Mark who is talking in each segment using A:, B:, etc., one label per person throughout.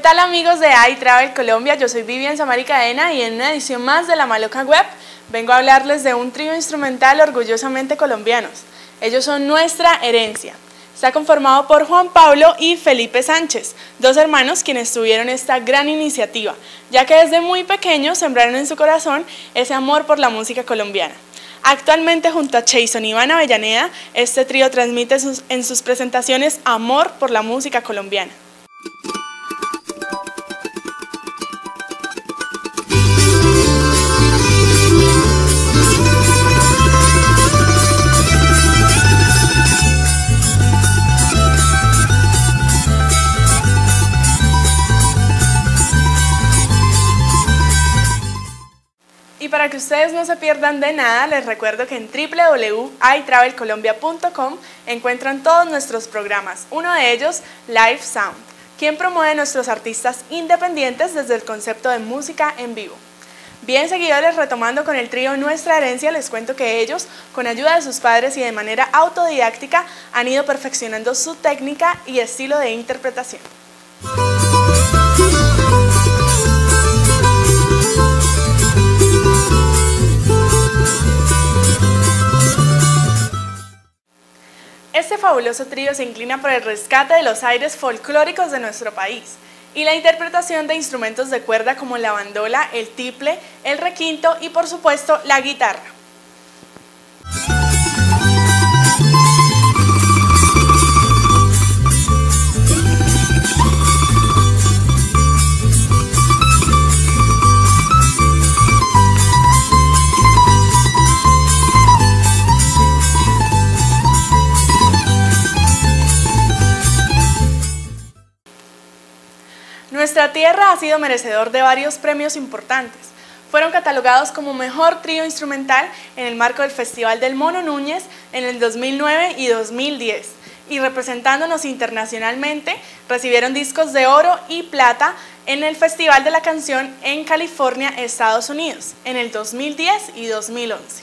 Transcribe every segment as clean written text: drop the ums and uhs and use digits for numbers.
A: tal amigos de iTravel Colombia? Yo soy Vivian Samari Cadena y en una edición más de La Maloca Web vengo a hablarles de un trío instrumental orgullosamente colombianos. Ellos son Nuestra Herencia. Está conformado por Juan Pablo y Felipe Sánchez, dos hermanos quienes tuvieron esta gran iniciativa, ya que desde muy pequeños sembraron en su corazón ese amor por la música colombiana. Actualmente junto a Jason y Iván Avellaneda, este trío transmite en sus presentaciones amor por la música colombiana. Y para que ustedes no se pierdan de nada, les recuerdo que en www.itravelcolombia.com encuentran todos nuestros programas, uno de ellos Live Sound, quien promueve a nuestros artistas independientes desde el concepto de música en vivo. Bien, seguidores, retomando con el trío Nuestra Herencia, les cuento que ellos, con ayuda de sus padres y de manera autodidáctica, han ido perfeccionando su técnica y estilo de interpretación. Este fabuloso trío se inclina por el rescate de los aires folclóricos de nuestro país y la interpretación de instrumentos de cuerda como la bandola, el tiple, el requinto y por supuesto la guitarra. Nuestra tierra ha sido merecedor de varios premios importantes. Fueron catalogados como mejor trío instrumental en el marco del Festival del Mono Núñez en el 2009 y 2010. Y representándonos internacionalmente, recibieron discos de oro y plata en el Festival de la Canción en California, Estados Unidos, en el 2010 y 2011.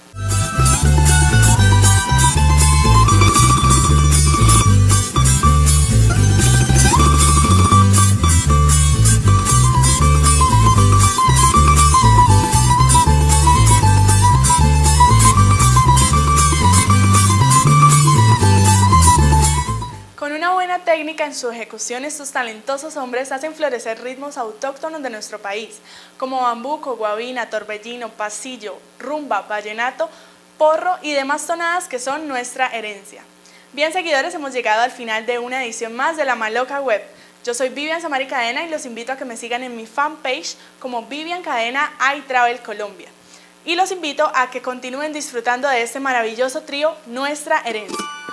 A: Técnica en su ejecución, estos talentosos hombres hacen florecer ritmos autóctonos de nuestro país, como bambuco, guabina, torbellino, pasillo, rumba, vallenato, porro y demás tonadas que son nuestra herencia. Bien, seguidores, hemos llegado al final de una edición más de La Maloca Web. Yo soy Vivian Samari Cadena y los invito a que me sigan en mi fanpage como Vivian Cadena iTravel Colombia. Y los invito a que continúen disfrutando de este maravilloso trío Nuestra Herencia.